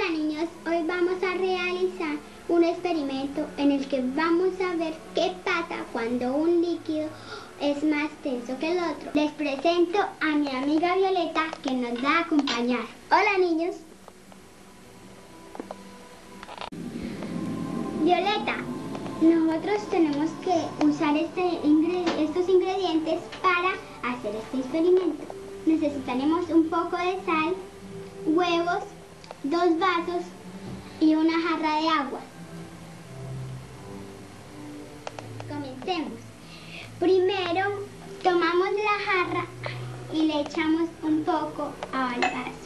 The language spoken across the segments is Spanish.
Hola niños, hoy vamos a realizar un experimento en el que vamos a ver qué pasa cuando un líquido es más denso que el otro. Les presento a mi amiga Violeta que nos va a acompañar. Hola niños. Violeta, nosotros tenemos que usar estos ingredientes para hacer este experimento. Necesitaremos un poco de sal, huevos, 2 vasos y una jarra de agua. Comencemos. Primero tomamos la jarra y le echamos un poco al vaso.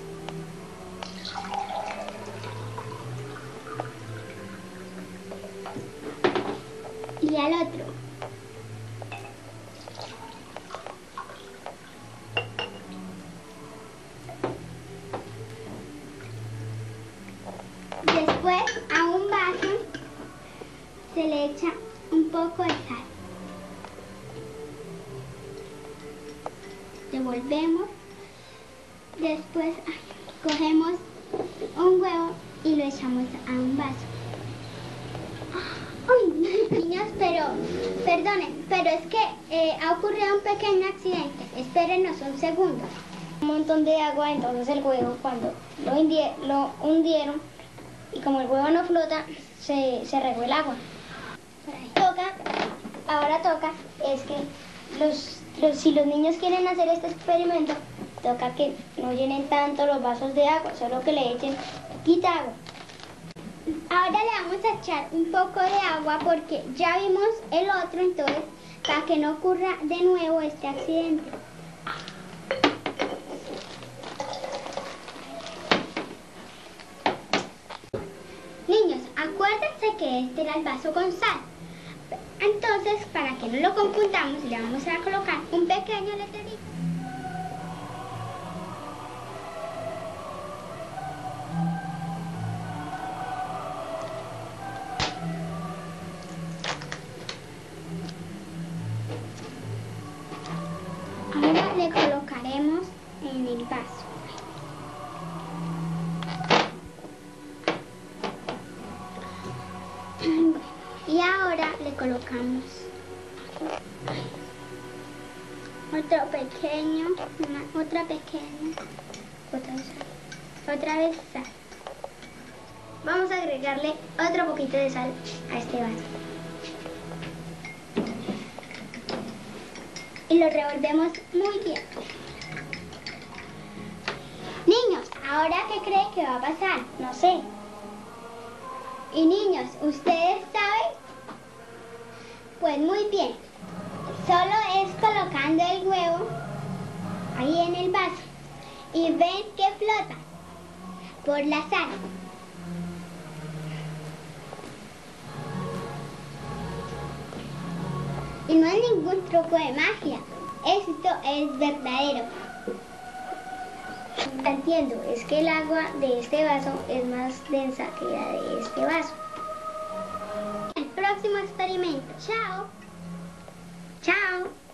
Y al otro. Después a un vaso se le echa un poco de sal. Devolvemos. Después cogemos un huevo y lo echamos a un vaso. Uy, niños, perdonen, pero es que ha ocurrido un pequeño accidente. Espérenos un segundo. Un montón de agua, entonces el huevo cuando lo hundieron y como el huevo no flota, se regó el agua. Ahora toca es que si los niños quieren hacer este experimento, toca que no llenen tanto los vasos de agua, solo que le echen poquita agua. Ahora le vamos a echar un poco de agua porque ya vimos el otro, entonces para que no ocurra de nuevo este accidente. Niños, acuérdense que este era el vaso con sal. Entonces, para que no lo confundamos, le vamos a colocar un pequeño letrerito. Ahora le colocaremos en el vaso. Y ahora le colocamos otro pequeño, otra pequeña, otra vez sal. Vamos a agregarle otro poquito de sal a este vaso. Y lo revolvemos muy bien. Niños, ¿ahora qué creen que va a pasar? No sé. Y niños, ¿ustedes saben? Pues muy bien. Solo es colocando el huevo ahí en el vaso y ven que flota por la sal. Y no es ningún truco de magia. Esto es verdadero. Entiendo, es que el agua de este vaso es más densa que la de este vaso. El próximo experimento. Chao. ¡Chao!